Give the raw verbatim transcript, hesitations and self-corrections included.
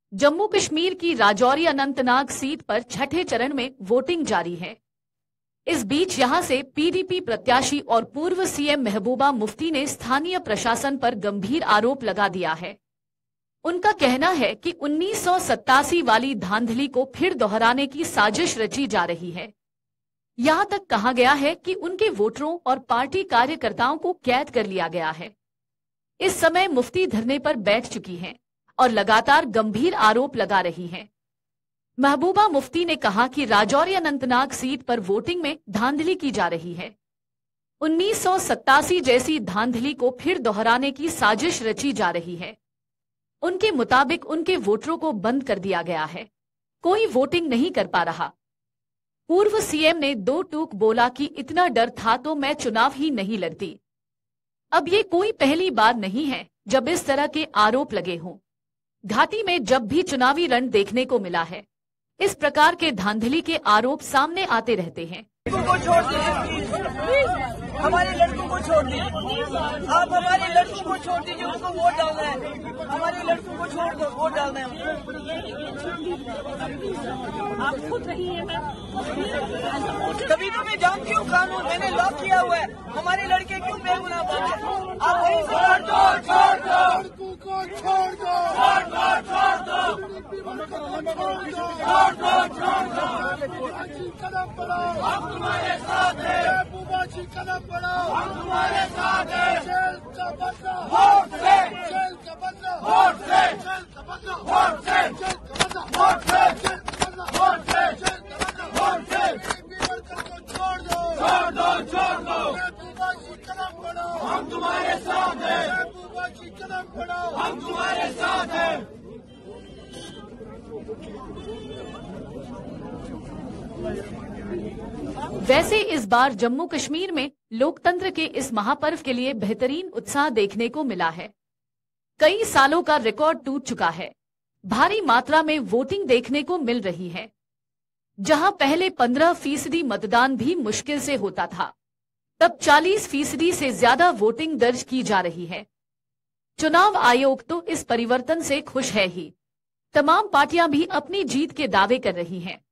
जम्मू कश्मीर की राजौरी अनंतनाग सीट पर छठे चरण में वोटिंग जारी है। इस बीच यहां से पीडीपी प्रत्याशी और पूर्व सीएम महबूबा मुफ्ती ने स्थानीय प्रशासन पर गंभीर आरोप लगा दिया है। उनका कहना है कि उन्नीस सौ सत्तासी वाली धांधली को फिर दोहराने की साजिश रची जा रही है। यहां तक कहा गया है कि उनके वोटरों और पार्टी कार्यकर्ताओं को कैद कर लिया गया है। इस समय मुफ्ती धरने पर बैठ चुकी हैं और लगातार गंभीर आरोप लगा रही हैं। महबूबा मुफ्ती ने कहा कि राजौरी अनंतनाग सीट पर वोटिंग में धांधली की जा रही है। उन्नीस सौ सत्तासी जैसी धांधली को फिर दोहराने की साजिश रची जा रही है। उनके मुताबिक उनके वोटरों को बंद कर दिया गया है, कोई वोटिंग नहीं कर पा रहा। पूर्व सीएम ने दो टूक बोला कि इतना डर था तो मैं चुनाव ही नहीं लड़ती। अब ये कोई पहली बार नहीं है जब इस तरह के आरोप लगे हों। घाटी में जब भी चुनावी रण देखने को मिला है, इस प्रकार के धांधली के आरोप सामने आते रहते हैं। को छोड़ दीजिए, हमारे लड़कों को छोड़ दीजिए, आप हमारे लड़कों को छोड़ दीजिए, उनको वोट डालना है। हमारे लड़कों को छोड़ दो, वोट डालना है। आप खुद रही है मैम, तभी तो मैं जानती हूँ कानून, मैंने लॉक किया हुआ है। हमारे लड़के क्यों बेगुनाह बात है? आप वहीं से छोड़ दो, छोड़ दो, लड़कों को छोड़ दो, छोड़ दो, छोड़ दो, छोड़ दो, छोड़ दो। कदम बढ़ाओ, हम तुम्हारे साथ हैं। महबूबा जी कदम बढ़ाओ, हम तुम्हारे साथ हैं। जेल का बदला वोट से, जेल का बदला वोट से, जेल का बदला वोट से, जेल का बदला वोट से, जेल का बदला वोट से, जेल का बदला वोट से। वर्कर को छोड़ दो, छोड़ दो, छोड़ दो। महबूबा जी कदम बढ़ाओ, हम तुम्हारे साथ हैं। महबूबा जी कदम बढ़ाओ, हम तुम्हारे साथ हैं। वैसे इस बार जम्मू कश्मीर में लोकतंत्र के इस महापर्व के लिए बेहतरीन उत्साह देखने को मिला है। कई सालों का रिकॉर्ड टूट चुका है। भारी मात्रा में वोटिंग देखने को मिल रही है। जहां पहले पंद्रह फीसदी मतदान भी मुश्किल से होता था, तब चालीस फीसदी से ज्यादा वोटिंग दर्ज की जा रही है। चुनाव आयोग तो इस परिवर्तन से खुश है ही। तमाम पार्टियां भी अपनी जीत के दावे कर रही हैं।